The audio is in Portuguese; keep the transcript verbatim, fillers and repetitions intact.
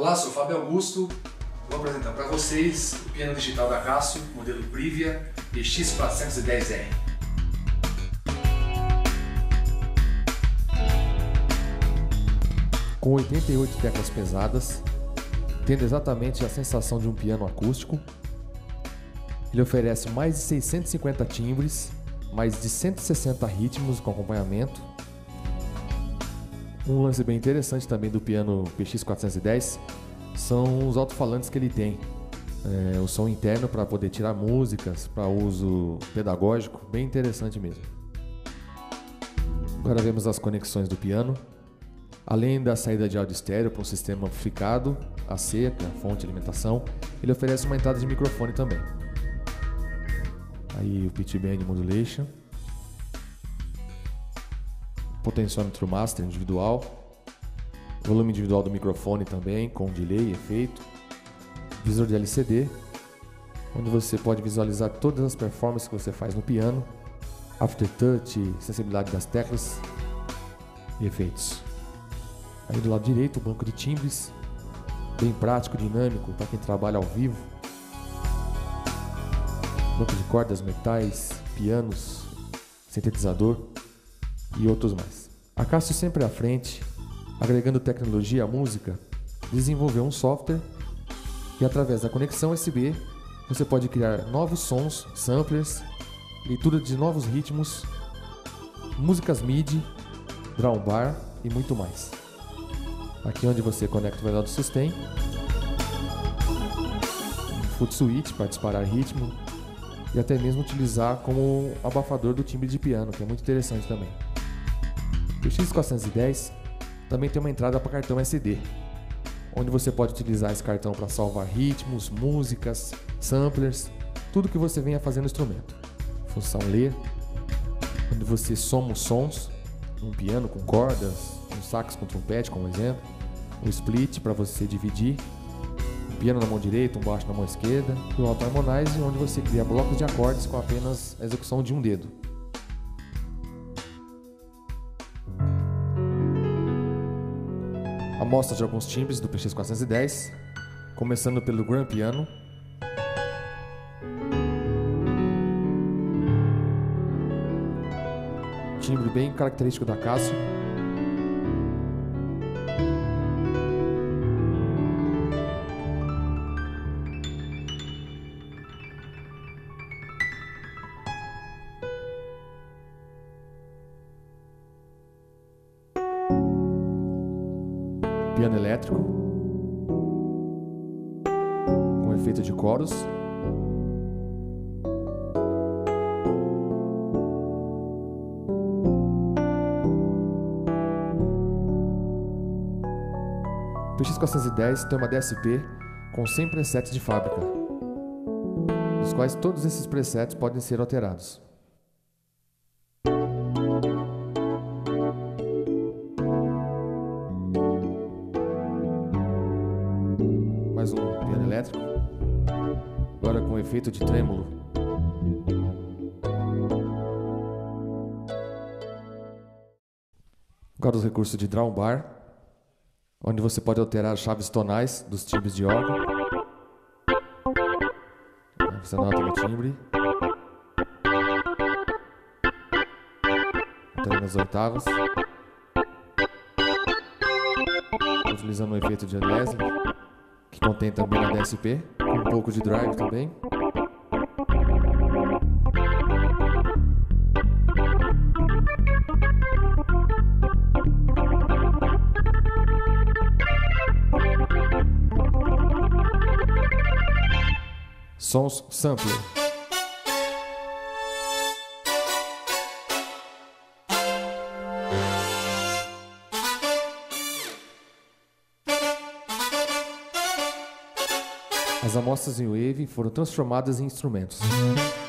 Olá, sou o Fábio Augusto, vou apresentar para vocês o piano digital da Casio, modelo Privia P X quatrocentos e dez R. Com oitenta e oito teclas pesadas, tendo exatamente a sensação de um piano acústico, ele oferece mais de seiscentos e cinquenta timbres, mais de cento e sessenta ritmos com acompanhamento. Um lance bem interessante também do piano P X quatrocentos e dez são os alto-falantes que ele tem. É, o som interno para poder tirar músicas, para uso pedagógico, bem interessante mesmo. Agora vemos as conexões do piano. Além da saída de áudio estéreo para um sistema amplificado, a seca, fonte de alimentação, ele oferece uma entrada de microfone também. Aí o Pitch Bend Modulation, potenciômetro master individual, volume individual do microfone também, com delay, efeito, visor de L C D, onde você pode visualizar todas as performances que você faz no piano, aftertouch, sensibilidade das teclas e efeitos. Aí do lado direito, o banco de timbres, bem prático, dinâmico para quem trabalha ao vivo. Banco de cordas, metais, pianos, sintetizador e outros mais. A Casio sempre à frente, agregando tecnologia à música, desenvolveu um software e através da conexão U S B você pode criar novos sons, samplers, leitura de novos ritmos, músicas MIDI, drum bar e muito mais. Aqui onde você conecta o pedal do sustain, um foot switch para disparar ritmo e até mesmo utilizar como abafador do timbre de piano, que é muito interessante também. O P X quatrocentos e dez também tem uma entrada para cartão S D, onde você pode utilizar esse cartão para salvar ritmos, músicas, samplers, tudo que você venha fazer no instrumento. Função ler, onde você soma os sons, um piano com cordas, um sax com trompete, como exemplo, o split para você dividir, um piano na mão direita, um baixo na mão esquerda, e o auto harmonize, onde você cria blocos de acordes com apenas a execução de um dedo. Amostra de alguns timbres do P X quatrocentos e dez, começando pelo Grand Piano. Timbre bem característico da Casio. Piano elétrico, com efeito de coros. O P X quatrocentos e dez tem uma D S P com cem presets de fábrica, dos quais todos esses presets podem ser alterados. Mais um piano elétrico, agora com efeito de trêmulo. Agora os recursos de drum bar, onde você pode alterar as chaves tonais dos timbres de órgão. Você nota o timbre, alterando as oitavas, utilizando o efeito de Leslie, que contém também a D S P, com um pouco de drive também. Sons sampler. As amostras em Wave foram transformadas em instrumentos.